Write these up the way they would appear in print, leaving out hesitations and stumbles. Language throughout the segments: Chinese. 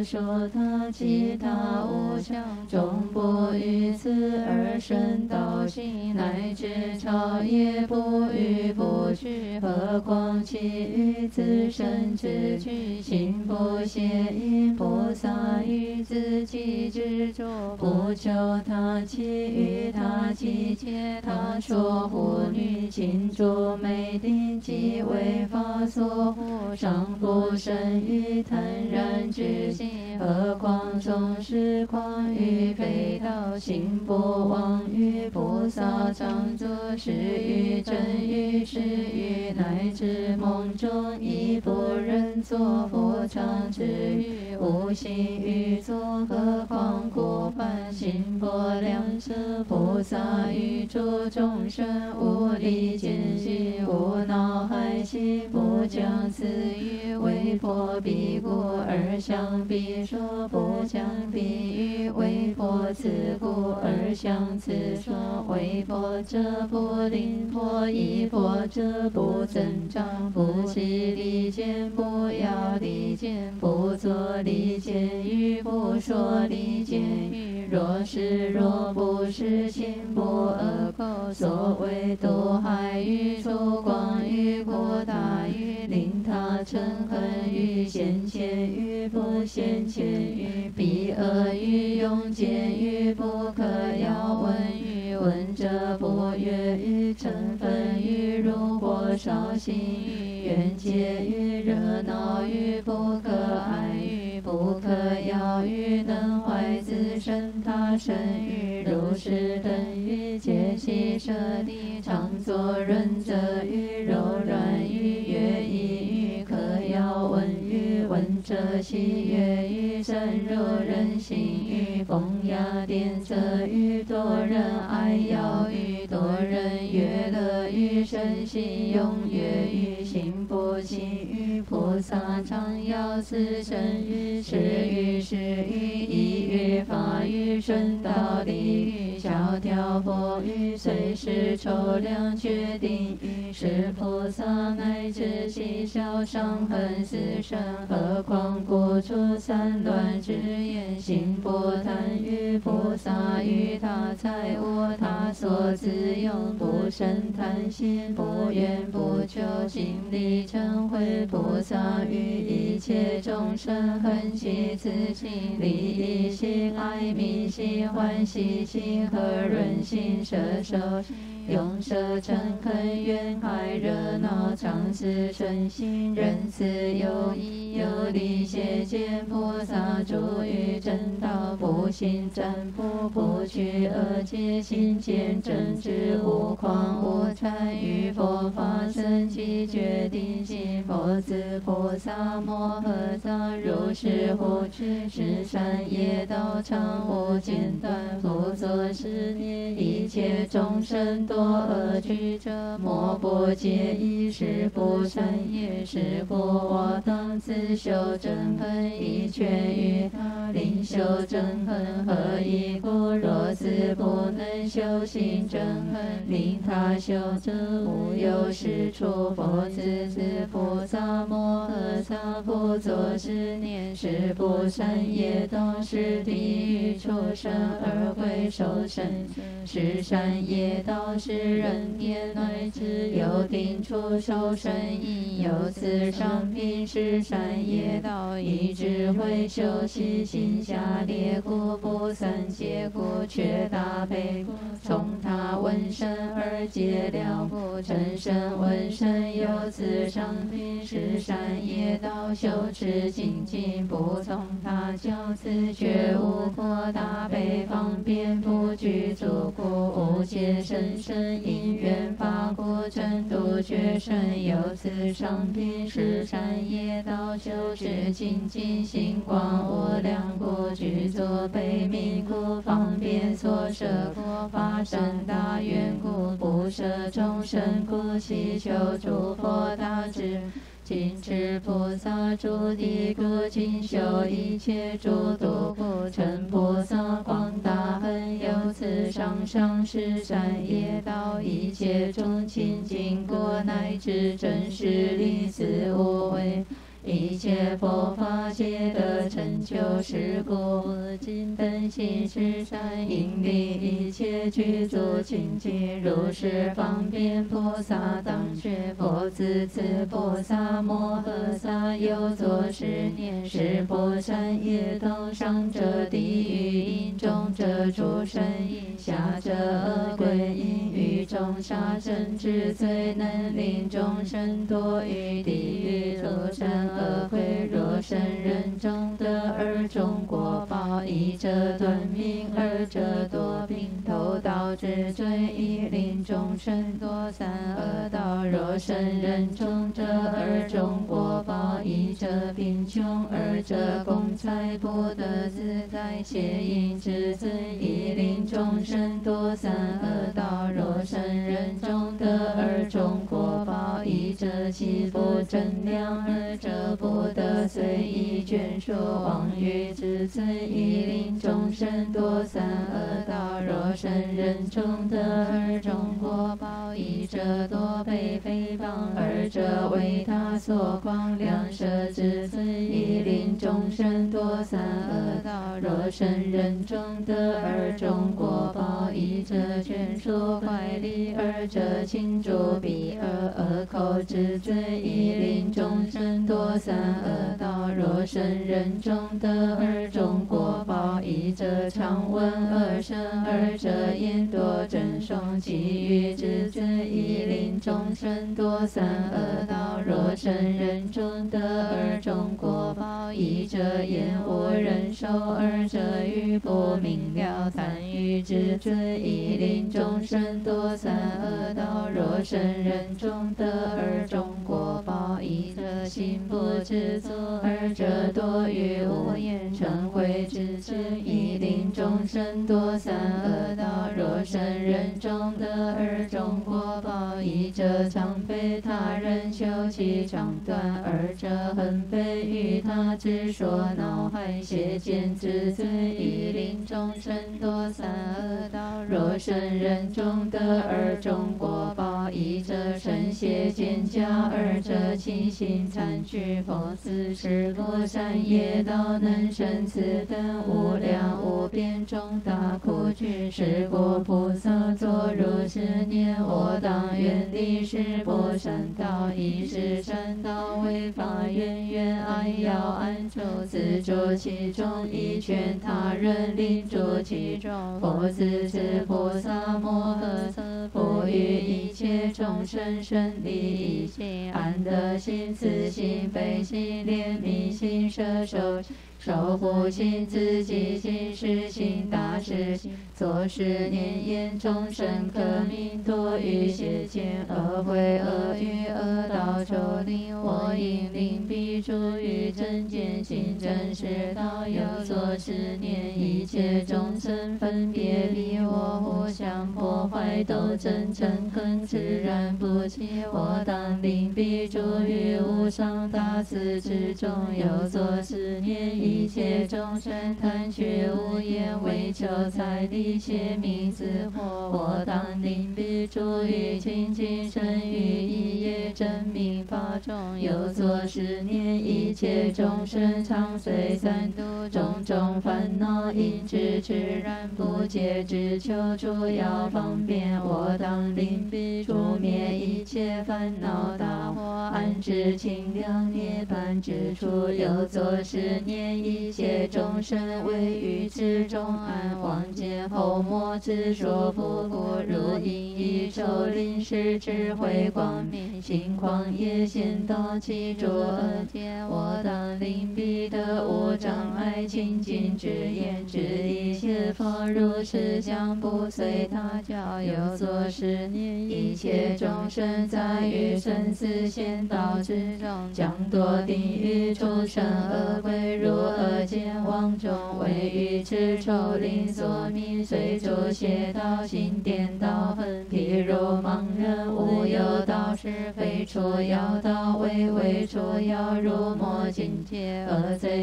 说他其他无相，终不于此而生道心，乃至超也不逾不去，何况其于自身之具，心不邪因菩萨于自己之作，不求他其于他其皆他说护女亲诸美定即为法所护，尚不生于坦然之心，何况从事况于非道，心不忘于菩萨常作是于真于实于，乃至梦中亦不忍作佛常之语，无心于作，何况过半心波良舍菩萨于诸众生无力见心，无恼害心，不将此语为破彼故，而相彼说，不将彼语为破此故，而相此说，为破者不令破，亦破者不增长，不起离见，不要离见，不作离见语，不说离见语，若不是心不恶口，所谓堕害语，出广语，扩大语，令他嗔恨语，先前语，不先前语，彼恶语，用见语，不可要闻语，闻者不悦语，嗔忿语，如火烧心语，缘结语，热闹语，不可爱语，不可要语，能坏自身他身语，如是等语，皆悉舍利，常作润泽语，柔软语，乐意语，可要闻语，闻者喜悦语，深入人心语，风雅典则语，多人爱要语，多人悦乐语，身心踊跃语，心不起语，菩萨常要此身语，是语是语，意语法语，顺道理语，小调佛语，随时抽量决定语，是菩萨乃至其小上恒死生，何况故出三乱之言，心不贪于菩萨于他财物，他所自用，不生贪心，不愿不求，心力成慧，菩萨于一切众生恒其自心，利益心，爱悯心，欢喜心，和润心，摄受心，用舍嗔恨怨爱热闹，常思顺心，仁慈有义有利，邪见菩萨住于正道，不信占卜，不取恶戒，心见正知，无狂无参与佛法僧其决定心，佛子菩萨摩诃萨如是护持，是善业道常无间断，复作是念，一切众生多恶趣者，莫不介意，是不善业，是故我当自修正恨，以劝于他，令修正恨，何以故？若自不能修行正恨，令他修者无有是处。佛子菩萨摩诃萨不作是念，是不善业道，是地狱畜生而会受生，是善业道，是人天乃至有定处受生因，由此上品是善业道，以智慧修习，心下列故，不散结故，却大悲故，从他闻声而解了故，成身闻声，由此上品是善业道，修持精进，不从他教此觉悟，扩大悲方便，不具足故，无界甚深因缘法故，成度觉深，由此上品是善业道，修持精进，心光无量故，具足悲悯故，方便所摄故，发生大愿故，不舍众生故，祈求诸佛大智尽持菩萨诸地故，尽修一切诸度故，成菩萨广大恒，由此上是善业道，一切众清净故，乃至真实离死无畏，一切佛法皆得成就事故，无尽本性是善，引领一切具足清净，如是方便菩萨当觉，佛子此菩萨摩诃萨有作是念：是波山业道，上者地狱因，中者诸神因，下者恶鬼因，于中杀生之罪，能令众生堕于地狱、畜生、恶鬼。若生人中得二种果报，一者断命，二者堕病。偷盗之罪，亦令众生堕三恶道。若生人中得二种果报，一者贫穷，二者公财不得自在，邪淫之罪，亦令众生堕三恶道。若生人中得二种果报，一者欺负正量，二者不得随意眷属，妄语之罪，亦令众生堕三恶道。若生人中得二种果报，一者堕被诽谤，二者为他所诳，两舌之罪，亦令众生堕三恶道。若生人中得二种果报，一者眷属怀里，二者亲主彼恶口之罪，亦令众生堕三恶道。若生人中得二种果报，一者常闻二声，二者言多争讼，其余之罪，亦令众生堕三恶道。若生人中得二种果报，一者言无人受，二者语不明了，贪欲之罪，亦令众生堕三恶道。若生人中得二种果报，一者心不知足，二者多于无言成慧之罪，亦令众生堕三恶道。若生人中得二种果报，一者常被他人休其长短，二者恒被于他之所恼害，邪见之罪，亦令众生堕三恶道。若生人中得二种果报，一者生邪见假，二者起心残去。佛子是波山业道，能生此等无量无边重大苦具。是故菩萨作如是念：我当愿离是波山道，以是山道为法愿，愿安要安住，自住其中，以劝他人令住其中。佛子是菩萨摩诃萨，不于一切众生生利益心、安乐心、慈心、悲心、怜悯心、摄受心、守护心、自己心、是心、大事心，作是念：言众生可名堕于邪见、恶慧、恶语、恶道，求令我引领必住于正见心、真实道。有作是念：一切众生分别离我，互相破坏，斗争嗔恨，自然不起。我当令必住于无上大慈之中。有作是念：一切众生贪取无厌，为求财力，邪命自惑。我当令必住于清净身语意业真明法中。有作是念：一切众生常随三毒种种烦恼，因知痴然不解，只求诸要方便。我当令必除灭一切烦恼大惑，安置清凉涅槃之处。有作是念：一切众生为于之中安，望见后末之所不故，如因以受临时智慧光明，心旷野显道其诸恶见。我当令必得无障碍，清净之言，知一切法如是相，不随他教。有作是念：一切众生在于生死险道之中，将堕地狱、畜生、恶鬼，如恶见妄中，为于痴愁令所迷，随诸邪道行颠倒分。譬如盲人无有道，是非除妖道，为为除妖，如魔境界。恶贼所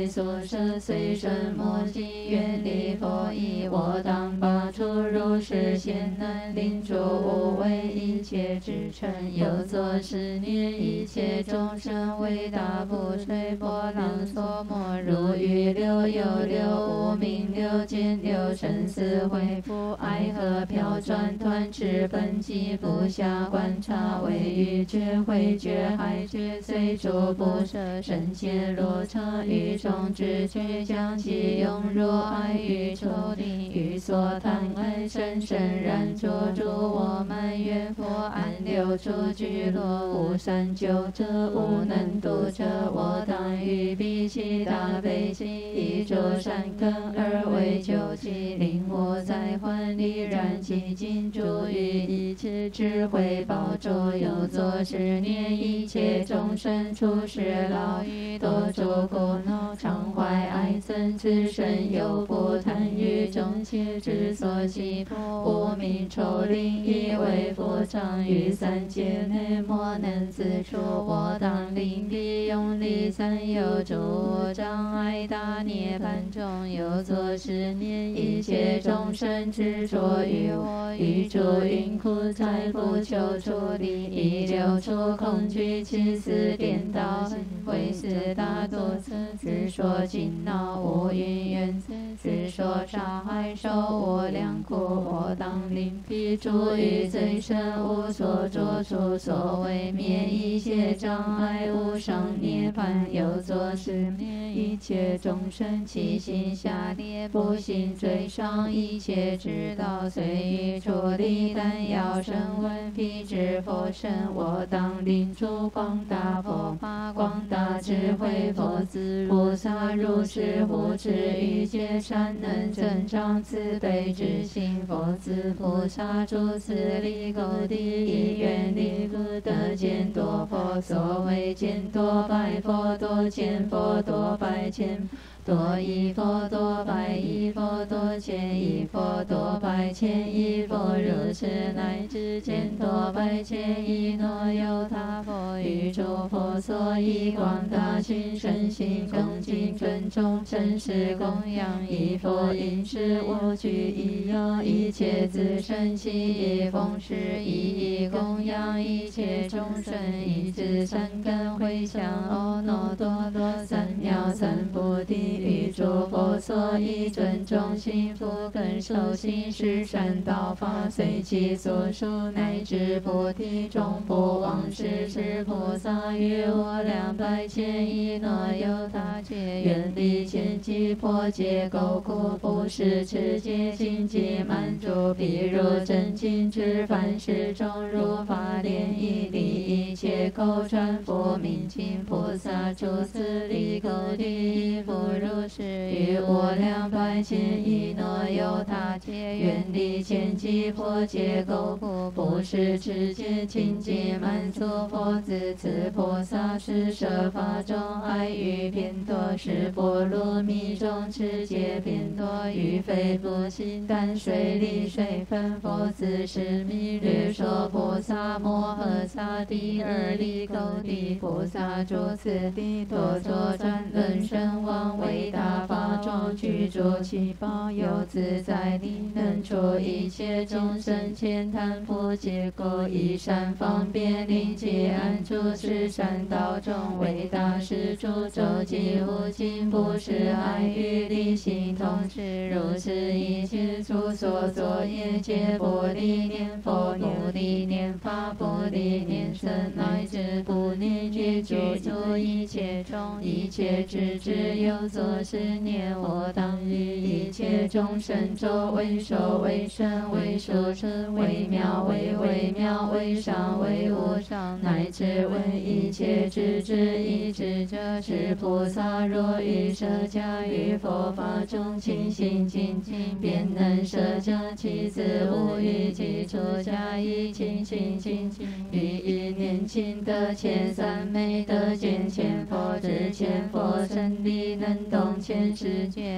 舍随身莫及，远离佛意，我当拔除如是贤能令诸无为一切之成，有作是念一切众生为大不摧波浪所没，如欲流有流，无明流，见流，生死恢复，爱河飘转断翅本际，不暇观察，为欲觉慧觉海觉随诸不舍，身见罗刹于中之觉，将其用若爱欲求离，欲所贪爱深深然着住，我们愿佛安流出居罗，无善救者，无能度者，我当于彼其大悲心，以诸善根而为救济，令我在患离然其尽，诸于一切智慧宝座，有作是念一切众生出世老于多诸苦恼，常怀爱憎，此身有不贪欲众切之所系缚，无明愁令以为佛常于三界内莫能自处，我当令彼用力三有诸障碍大涅槃中，有作是念一切众生执着于我，于诸云苦灾不求出离，以流出恐惧起思颠倒，为四大多次之说惊恼，无云缘之说杀害受我良苦，我当令彼诸于最深无所着处，所谓灭一切障碍无上涅槃，有作是念一切众生其心下劣，不信最上一切之道，虽欲出离，但要声闻彼之佛身，我当令诸广大佛法广大智慧佛子菩萨如是护持于界善能增长慈悲之心，佛子菩萨诸此离垢地，以愿离苦得见多佛，所谓见多百佛，多见佛，多百千多一佛，多百亿佛，多千亿佛，多百千亿佛，如是乃至见多百千亿那由他佛，于诸佛所以广大心身心恭敬尊重诚实供养，以佛应是我具一要一切自身心，以奉事以供养一切众生，以至三根回向阿耨多罗三藐三菩提，于诸佛所以尊重幸福更受行施善道法，随其所属乃至菩提中不忘世是菩萨，于我200千亿那由他劫，远离千机破戒垢苦，不是持戒清净满足，譬如真经之凡事中如法莲衣，离一切口传佛名请菩萨诸此离垢地，复如是于我200千亿那由他劫，远离千机破戒垢苦，不是持戒清净满足，佛子此菩萨是设法中爱欲偏多，是波罗蜜中持戒偏多，于非不行但水离水分，佛子是弥律说菩萨摩诃萨第二离垢地菩萨诸此地多作转轮身王为大法中居住其宝，有自在力能除一切众生浅贪破戒垢，以善方便令其安住是善道中，为大施主周济无尽，不是爱欲离心同时，如是一切诸所作业皆不离念佛，不离念法，不离念僧，乃至不离居住一切中一切智智有作是念，我当于一切众生周为首为身为殊胜为妙为微妙为上为无上，乃至为一切智智一智者是菩萨，若于舍家于佛法中清心精进，便能舍家其子无余其出家以清心精进，于一念轻得前三昧得见前佛知前佛身力能动前世界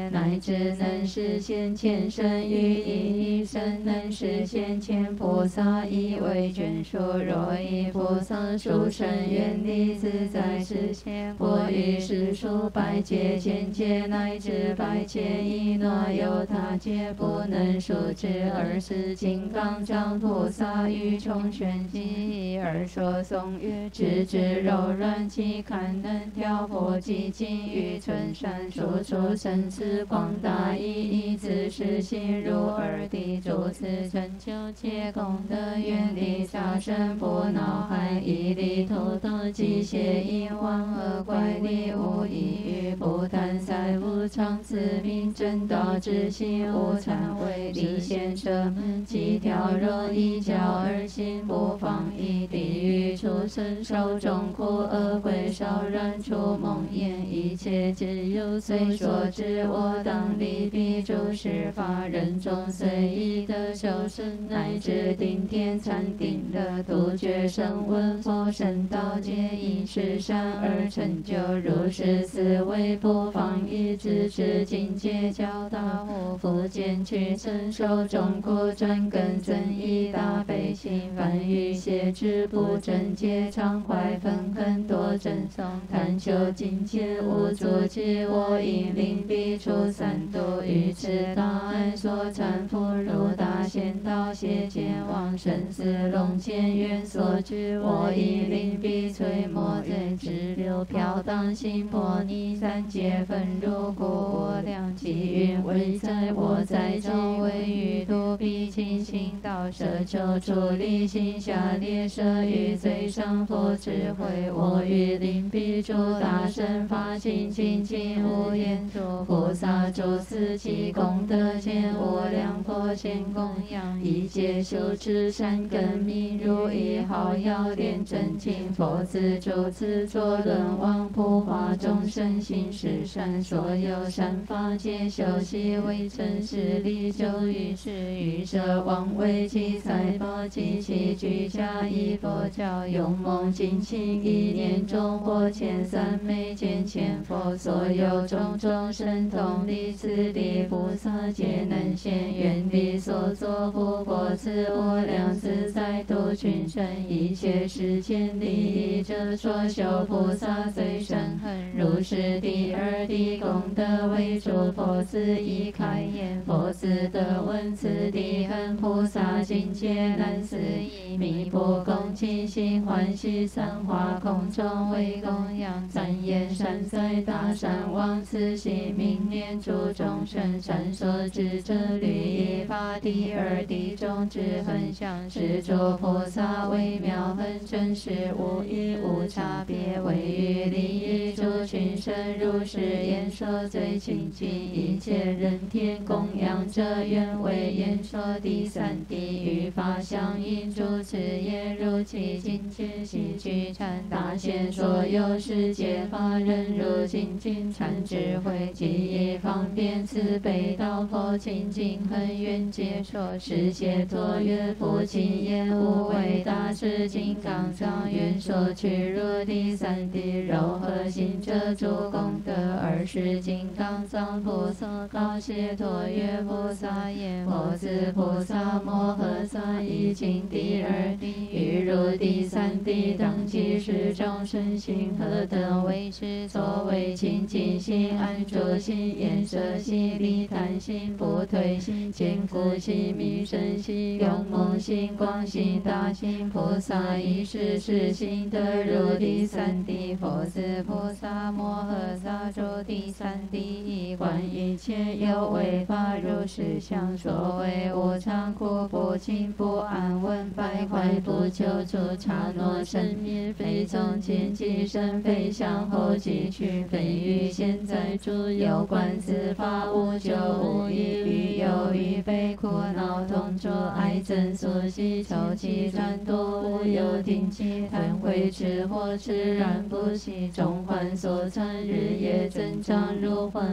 界，乃至能实现前生于一生能实现前菩萨以为眷属。若以菩萨殊胜愿力自在实现，或于世数百劫千劫乃至百劫以内有他劫不能数之。而是金刚藏菩萨于穷玄机而说颂曰：直至柔软其堪能调伏寂静于春山树处生死广大义自是心如耳地诸此成就皆功德愿力杀生不恼害一力头头机械因妄恶怪力无异于不贪财无常自命正道之心无忏悔离现舍门即调柔一教而心不放逸地狱畜生受众苦恶鬼少然出梦魇一切之有虽说之我当力必诸十法忍中随意的修身乃至顶天禅定的独觉声闻佛圣道皆因是善而成就如是思维不放逸之至境界较大无复见取身受众苦专根增益大悲心凡欲邪知不正皆常怀愤恨多争讼贪求境界无阻止我因令彼处三度于此大爱所参伏如大仙道邪见往生死龙前缘所居我因令彼摧魔罪直流飘荡心魄逆三界分入故我量其云为在我在周围于度彼清心道舍求处理心下列舍于最上佛智慧我欲令彼诸大乘法清净净无言诸菩萨诸此其功德见无量佛前供养一切修持善根名如一号要莲真经佛子诸此作轮王普化众生行十善所有善法皆修习为真实力就于是于舍王为其财宝及其居家以佛教勇猛精勤一念中或前三昧见前佛所有种种神通力此力菩萨皆能现愿力所作不过此无量自在度群生一切世间利益者所修菩萨最深恒如是第二地功德为诸佛子以开言佛子得闻此地恒菩萨境界难思议弥不共其心欢喜三花空中为供养赞言善哉大善王此心明念诸众生善所知者律仪法第二地中之恒相是诸菩萨微妙恒真实无异无差别为于利益诸群生如是言说最清净一切人天供养者愿为言说第三地于法相应诸此业如其境界悉具禅大显所有世界法人如精进禅智慧即以方便慈悲道佛清净恒愿解说世界多愿父亲言无为大士金刚藏愿所取入第三地柔和行者诸功德二十金刚藏菩萨高谢陀约菩萨言佛子菩萨摩诃萨已经第二地欲入第三地当即是众生心何等为之所谓清净心安住心严舍心离贪心不退心坚固心弥深心勇猛心光心大心菩萨以是是心得入第三地佛子菩萨摩诃萨住第三地一观一切有为法如是相所谓无常苦不尽不安稳败坏不求助刹那生灭非从前即生非向后即去非于现在诸有关此法无救无益于忧郁悲苦恼痛楚爱憎所喜愁气转多无有定期贪悔痴惑痴然不息众患所缠日夜增长如幻不虚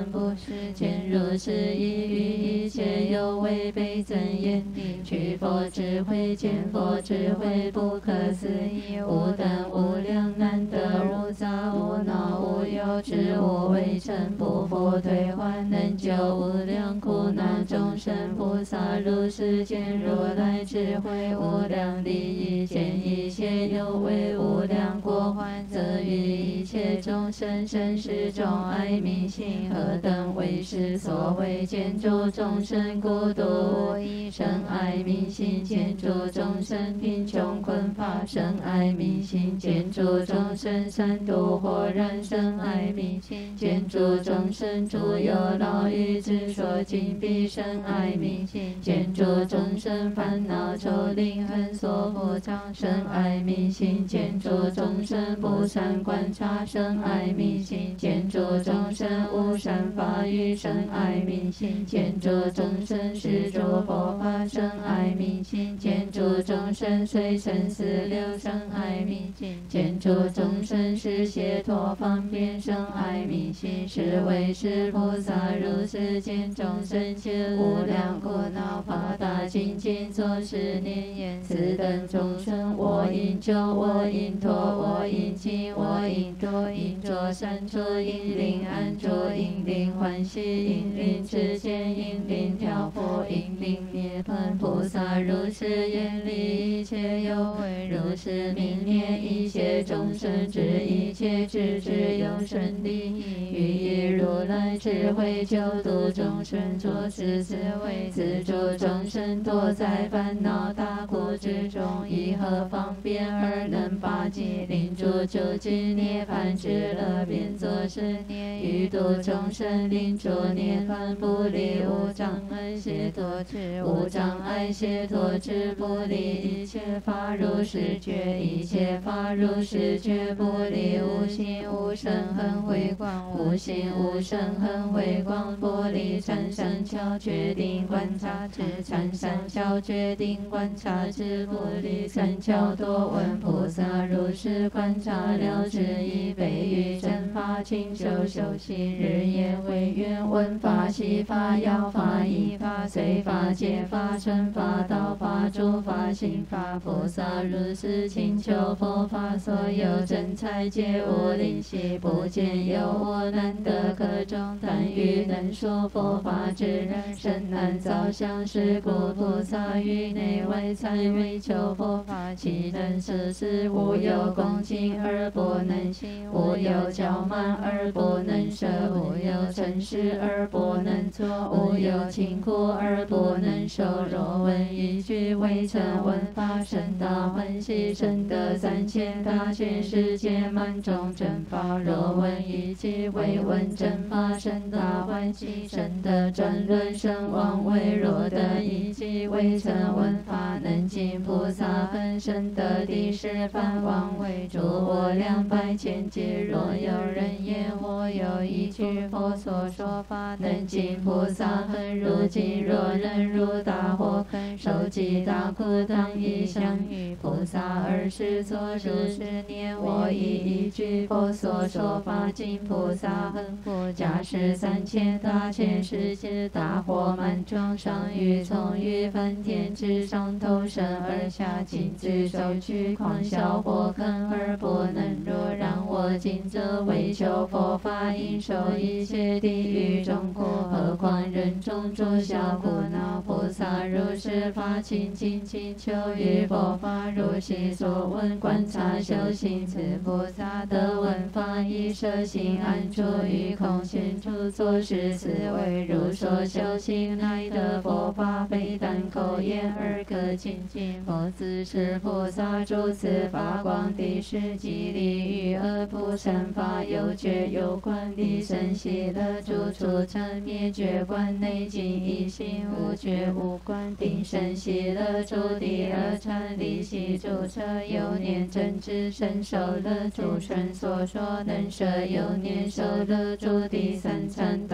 世间，如是意于一切有违背真言的，取佛智慧，见佛智慧，不可思议，无等无量难得，无杂无恼无忧，知无为尘，不复退还，能救无量苦难众生。菩萨如是见如来智慧，无量利益，见一切有为无量过患，则于一切众生生死中哀悯心，何等为是所谓见诸众生孤独无依，生哀悯心；见诸众生贫穷困乏，生哀悯心；见诸众生三毒火燃，生哀悯心；见诸众生诸有牢狱之所禁闭，生哀悯心；见诸众生烦恼愁令恨所覆障，生哀悯心；见诸众生不善观察，生哀悯心；见诸众生无善法语，生哀悯心；见诸众生是诸佛法，生哀悯心；见诸众生随生死流，生哀悯心；见诸众生是解脱方便，生哀悯心。是为是菩萨如是见众生皆无量苦恼，发大精进作是念言：此等众生，我应救，我应脱，我应尽，我应度，应作善处，应令安住，应令欢喜，应令持戒，应令调伏，应令涅槃。菩萨如是愿离一切有为，如是名念一切众生之一切智智有生利益，于以如来智慧救度众生，作是思维：此诸众生多在烦恼大苦之中，以何方便而能拔济，令诸究竟涅槃之乐，便作是念：欲度众生，令诸涅槃不离无障碍解脱智，无障碍解脱智，不离一切法如是觉，一切法如是觉，不离无心无生恨慧光，无心无生恨慧光，不离参三巧决定观察智，参三巧决定观察智，不离三巧多闻。菩萨如是观察了知，以悲于正法勤修修习，日夜为愿闻法习法要法依法随法解法乘法道法诸法行法。菩萨如是勤求佛法，所有真财皆无吝惜，不见有我难得可中，但欲能说佛法之人，甚难遭相。是故菩萨于内外财为求佛法，其能摄事，无有恭敬而不能行，无有骄慢而不能舍，无有诚实而不能作，无有勤苦而不能受。若闻一句未曾闻法，甚大欢喜，甚得3000大千世界满众正法。若闻一句未闻正法，甚大欢喜，甚得转轮圣王位。若得一句未曾闻法，能尽菩萨分身得第十番王位。诸我200千劫，若有人言我有一句佛所说法，能尽菩萨分。如今若人入大火坑，受极大苦，当以相与菩萨20作如是念：我以一句佛所说法，尽菩萨恨苦。假使3000大千世界大火满众，上于从于梵天之上投身而下，尽之受去狂啸火坑而不能入。然我今则为求佛法，应受一切地狱中苦，何况人中诸小苦恼。菩萨如是发勤精勤求于佛法，如其所闻观察修行。此菩萨得闻法，以摄心安住于空闲处，作是思维：如说修行，乃得佛法，非但口言而可亲近。佛子是菩萨诸此法光，第十即离欲恶不善法，有觉有观，离生喜乐，诸处成灭绝观，内尽一心，无觉无观，定生喜乐，诸第二禅离喜诸车，有念正知身受乐，诸圣所说能摄有念受乐，诸第三禅断乐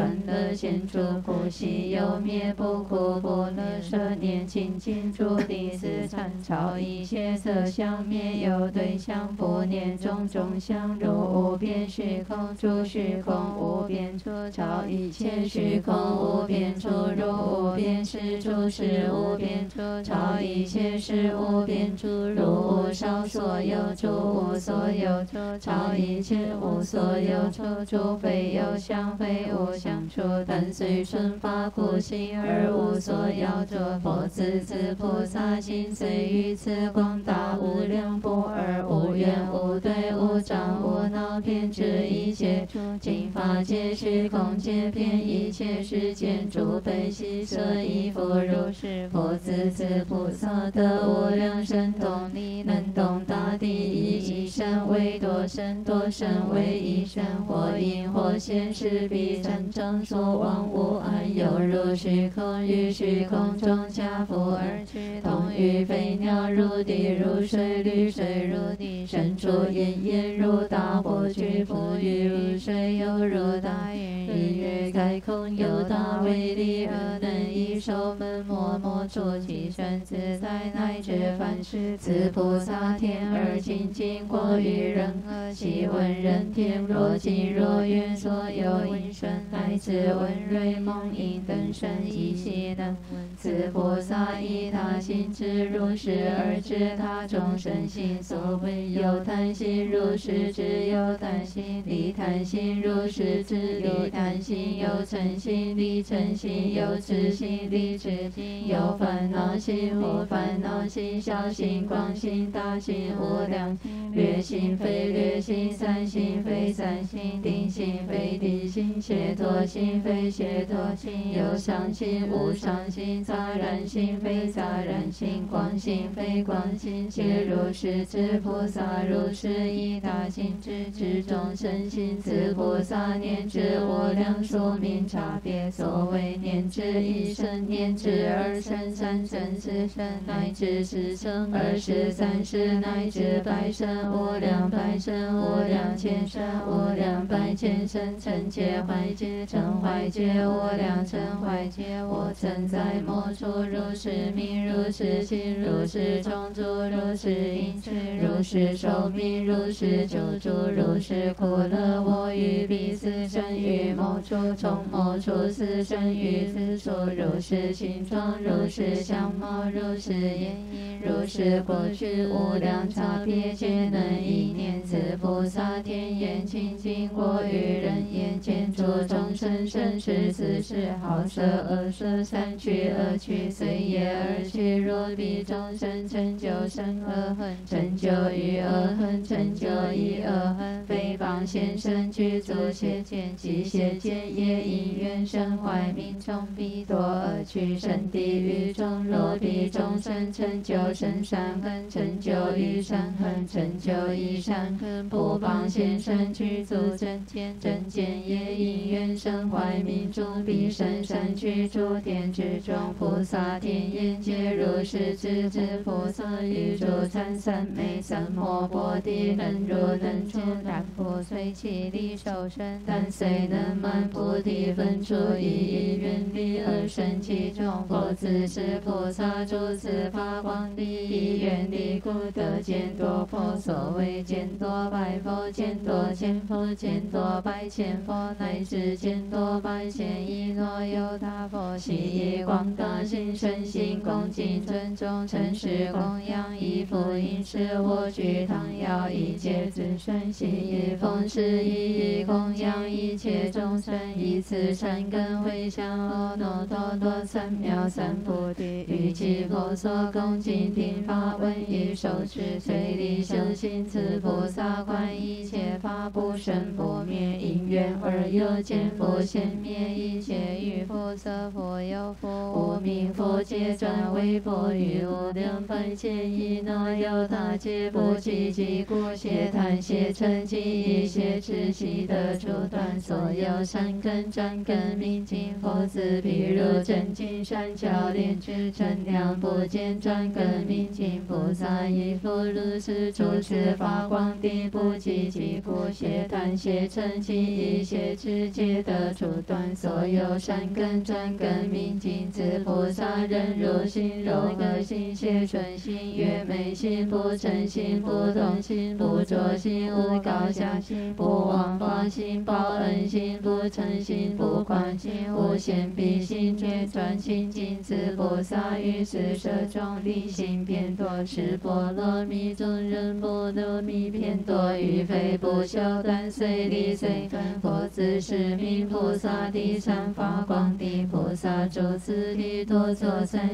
色现出，苦悉有灭不苦不乐舍念清净诸地四禅朝一切色相灭有对象不念种种相如无边虚空诸虚空无边处朝一切虚空无边处如无边事诸事无边处朝一切事无边处如无少所有处无所有处朝一切无所有处除非有相非无相处但随顺法苦心而无所要着佛子子菩萨心虽于此广大无量不二无缘无对无障无恼偏执一切诸尽法界虚空界遍一切世间诸悲喜舍亦复如是佛子子菩萨得无量神通力能动大地以一身为多身多身为一身或因或现实彼三障所望无碍有如虚空于虚空中下覆而去同于飞鸟入地如水绿水入地深处炎炎如大火炬浮于如水犹如大云日月开空有大威力而能以手门默默出其身自在乃至凡世此菩萨天而清净过于人和喜闻人天若近若远所有音声乃至文瑞梦音等声亦悉能闻此菩萨以他心知如是而知他众生心所谓有贪心如是知有贪心离贪心如是知离贪心有嗔心离嗔心有痴心离痴心有烦恼心无烦恼心小心广心大心无量心略心非略心散心非散心定心非定心解脱心非解脱心有伤心无伤心杂然心非杂然心广心非广心皆如是知菩萨如是以大心知众生心此菩萨念知无量寿命差别所谓念知一生念知二生三生四生乃至十生二十三十乃至百生无量百生无量千生无量百千生成劫怀劫成怀劫无量成怀劫我曾在某处如是名如是心如是种族如是因趣如是寿命如是救助如是苦乐我于彼此生于某处从某处死生于此处如是形状如是相貌如是言语如是过去无量差别皆能一念此菩萨天眼清净过于人眼见诸众生生世死世好舍恶舍三趣恶趣随业而去若彼众生成就生恶恨成就于恶恨成就于恶恨诽谤现身具足邪见及邪见业因缘生坏命从彼多恶趣生地狱中若彼众生成就生善恨成就于善恨成就于善恨不谤现身具足真见真见业因缘生坏命中彼生善具诸天之中菩萨天眼皆如是知之菩萨于诸参三昧三摩波帝能入能出但不随其力受身但虽能满菩提分出一愿力而生其中佛子是菩萨诸此法光地一愿力故得见多佛所谓见多百佛见多千佛见多百千佛乃至见多百千亿若有他佛悉以广大心身心恭敬尊重诚实供养以福音是我具唐尧一切子孙悉以奉事以供养一切众生以此善根回向阿耨多罗三藐三菩提于其佛所恭敬听法闻已受持随力修行此菩萨观一切法不生不灭因缘而有见佛现灭一切于佛色佛有佛无名佛皆转为佛于无量百千亿那有他皆不计其过邪贪邪嗔及一切痴习得除断所有善根善根明镜佛子譬如真金善巧莲智称量不见专根明镜菩萨亦复如是住持法光地不计其过邪贪邪嗔及一切痴皆得除断所有善根专根明镜子菩萨忍辱心柔和心邪纯心悦美心不嗔心不动心不着心无高下心不忘法心报恩心不嗔心不宽心无限彼心觉专心镜子菩萨于是舍中离心偏多是波罗蜜中人波罗蜜偏多于非不修断随力随分佛子是名菩萨第三法光地菩萨诸此地多作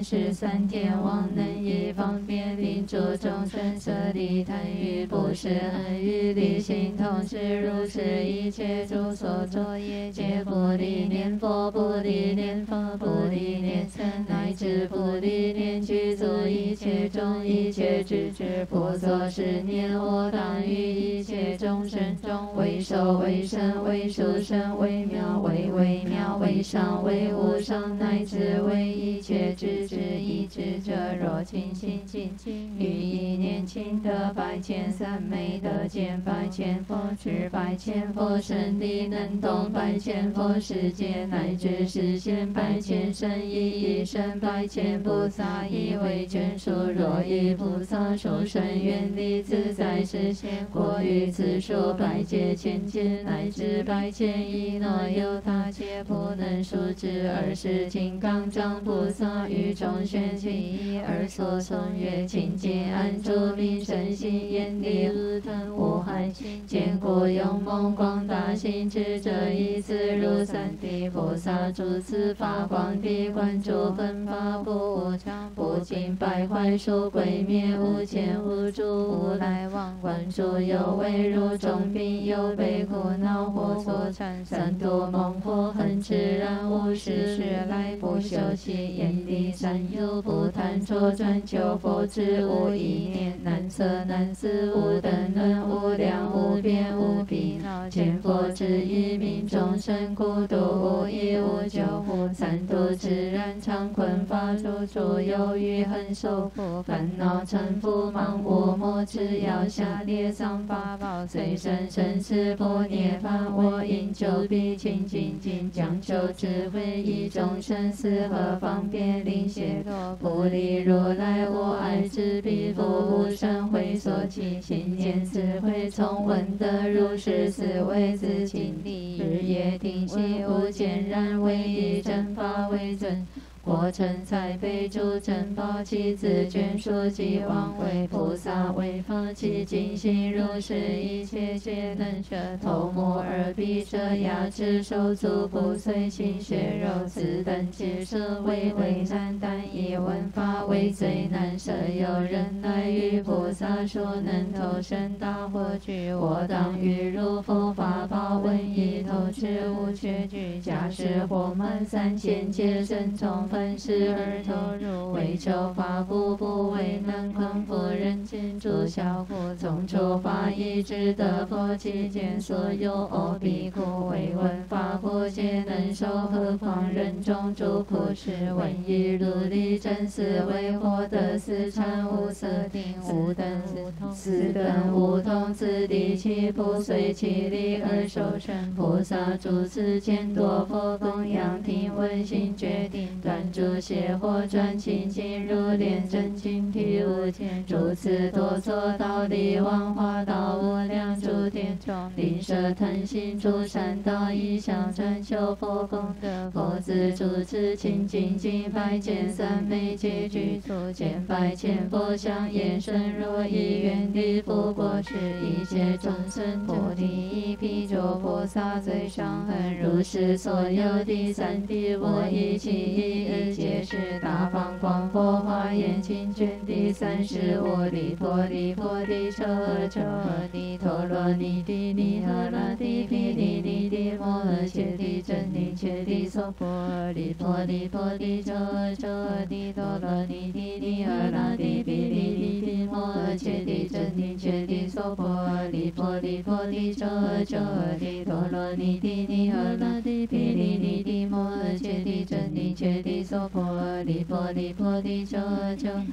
33天王能以方便令诸众生舍利贪欲不是恒欲离心同时如是一切诸所作业皆不离念佛不离念法不离念僧乃至不离念具足一切中一切智智不作是念我当于一切众生中为首为身为殊胜为妙为微妙为上为无上乃至为一切智智一智者若清心净于一念清得百千三昧得见百千佛智百千佛身力能动百千佛世界乃至实现百千身一身百千菩萨以为眷属若以菩萨殊胜愿力自在实现过于此数百劫千劫乃至百千亿那由他劫不能数之而是金刚藏菩萨于众玄其一而所诵阅清净安住明身心眼力无贪无害坚固勇猛广大心智者以此如三谛菩萨诸此法光地观诸分法不无常不尽败坏数鬼灭无前无住无来往观诸有为如重病有悲苦恼或所产三毒猛火恒炽然无始时来不休息眼力善有不贪着专求佛智无一念难测难思无等论无量无边无彼恼见佛之一名众生孤独无依无救护三毒自然常困法处处有余恒受苦烦恼嗔覆盲无魔只要下列上法宝随身生死不涅槃我应救必清净尽讲求智慧以众生死何方便令解脱不离如来无爱之彼不无生会所起心见智慧从闻得如是思维自尽力日夜定息无间然唯一真法为真过程才被诸珍宝其自眷属即往为菩萨为法其尽心如是一切皆能舍头目耳鼻舌牙齿手足不随心血肉此等皆舍为难但以闻法为最难舍有人来于菩萨说能投生大火炬我当欲入佛法宝闻一头持无缺具假使火满3000劫身从分世而投入为求法不不为难况复人间诸小苦从诸法已知得佛期间所有欧比苦为闻法不皆能受何况人中诸苦是闻一如理真思为获得四禅无色定无等四等无同此地其不随其力而受生菩萨诸此见多佛供养听闻心决定断诸邪火转清净如莲真净体无间诸此多作道理王化道无量诸天中灵舍腾心诸善道一向专求佛功德佛子诸此清净净百千三昧皆具足见百千佛像眼神若一愿力复过去一切众生菩提一毗鸠菩萨最上恒如是所有第三谛我一其一皆是大方广佛华严清净第35离婆离婆提舍舍利陀罗尼帝尼诃那帝毗利尼帝摩诃切帝真尼切帝娑婆离婆离婆提舍舍利陀罗尼帝尼诃那帝毗利尼帝摩诃切帝真尼切帝娑婆离婆离婆提舍舍利陀罗尼帝尼诃那帝毗利尼帝摩诃切帝真尼切帝娑婆离婆离婆提舍舍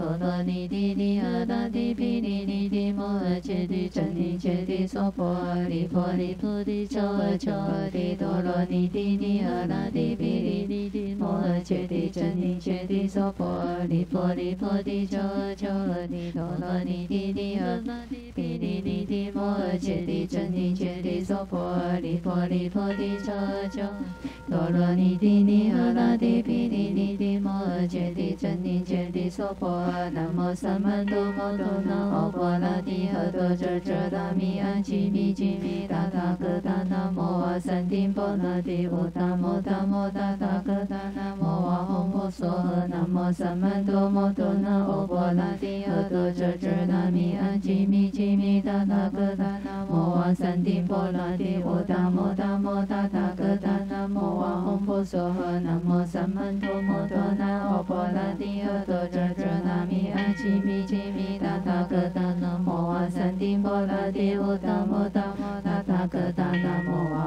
陀罗尼帝利诃那帝毗梨尼帝摩诃揭谛真尼揭谛娑婆离婆离菩提çoço帝陀罗尼帝利诃那帝毗梨尼帝摩诃揭谛真尼揭谛娑婆离婆离菩提ço帝陀罗尼帝利诃那帝毗梨尼帝摩诃揭谛真尼揭谛娑婆离婆离菩提ço陀罗尼帝利诃那帝毗梨尼帝摩诃揭谛真尼揭谛娑婆南无萨曼多摩多那欧婆拉提诃多遮遮达弥安吉弥吉弥达达格达南无瓦三丁波那提乌达摩达摩达达格达南无瓦吽婆娑诃南无萨曼多摩多那欧婆拉提诃多遮遮达弥安吉弥吉弥达达格达南无瓦三丁波那提乌达摩达摩达达格达南无瓦吽婆娑诃南无萨曼多摩多那欧婆拉提诃多遮遮达弥安吉弥吉弥达达格达南无瓦三丁波那提乌达摩达摩达达格达南无瓦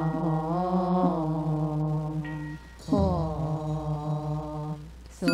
吽婆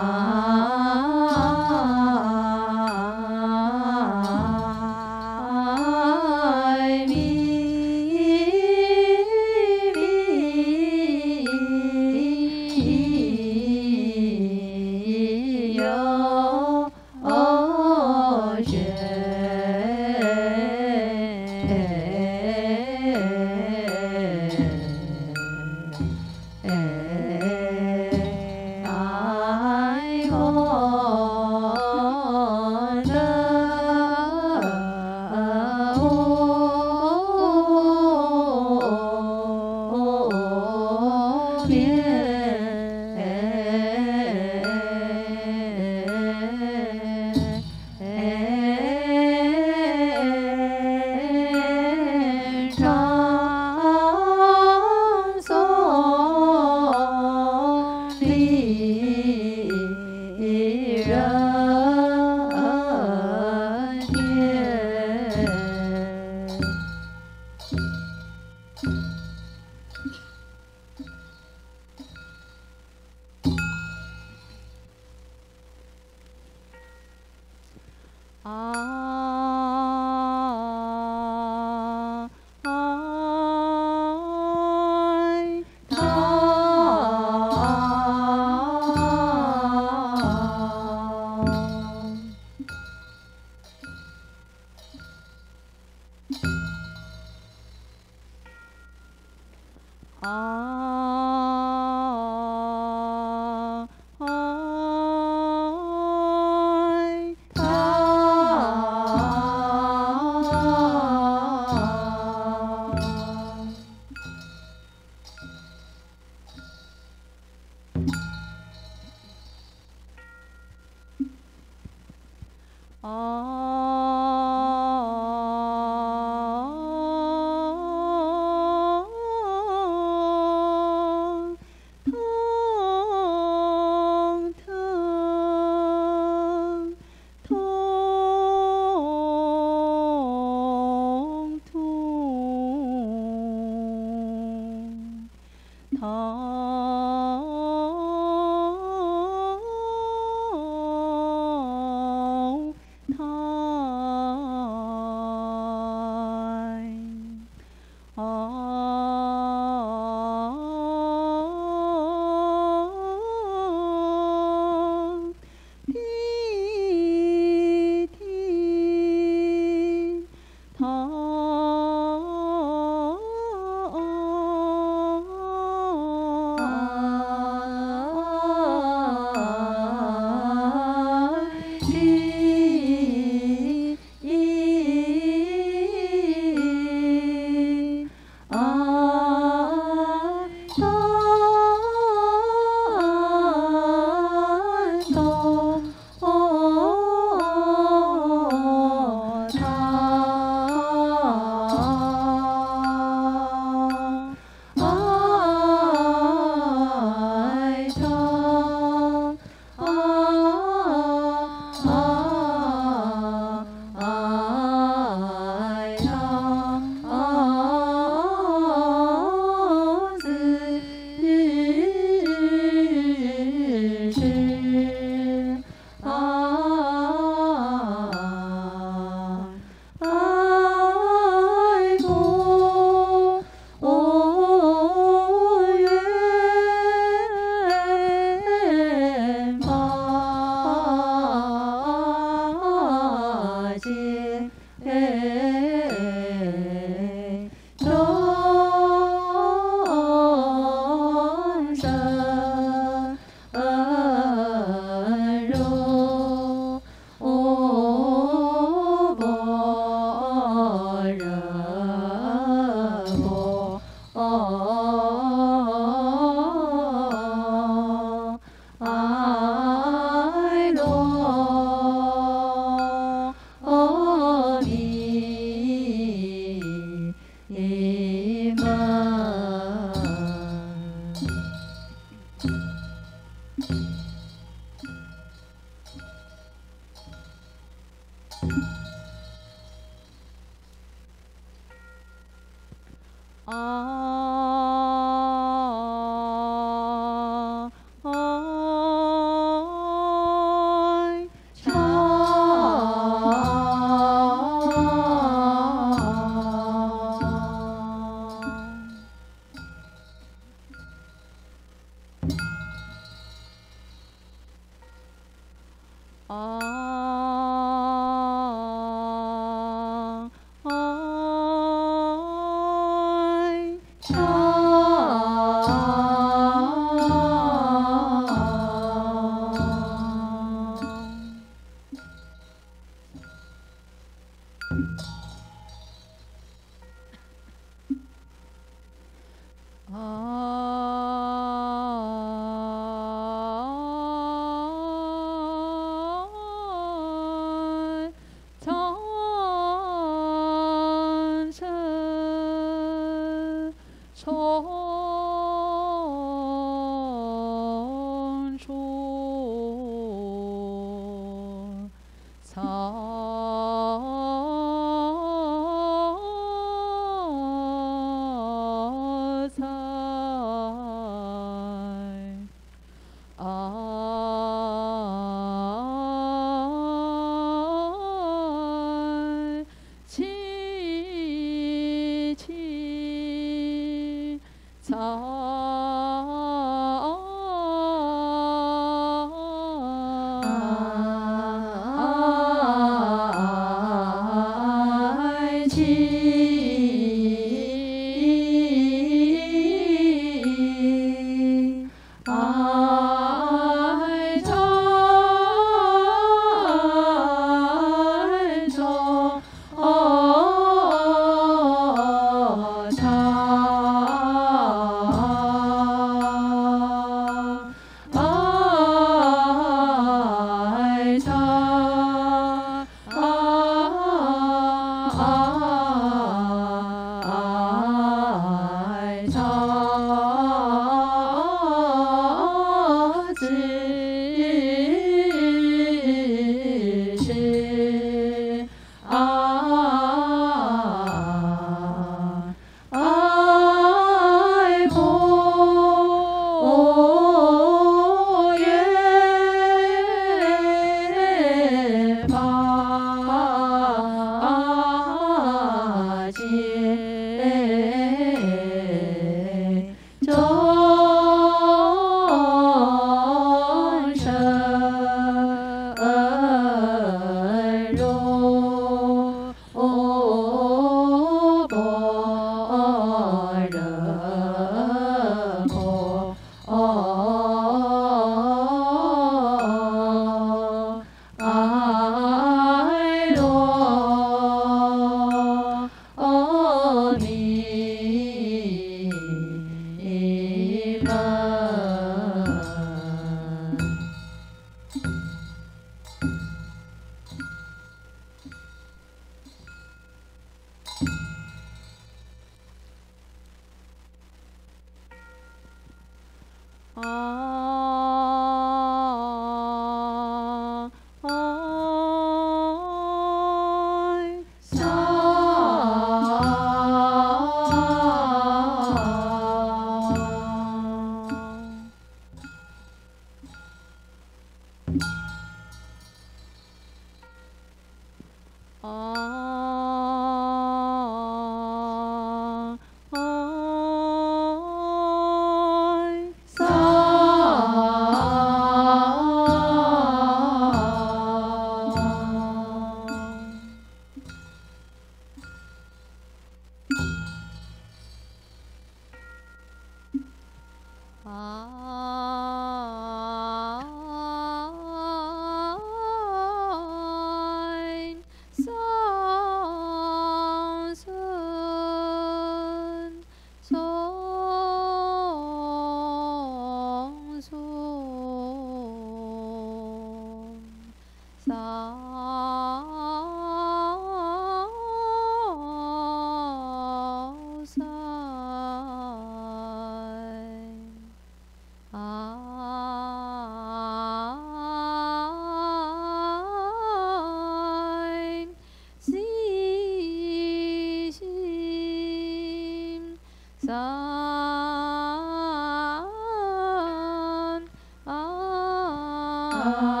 啊。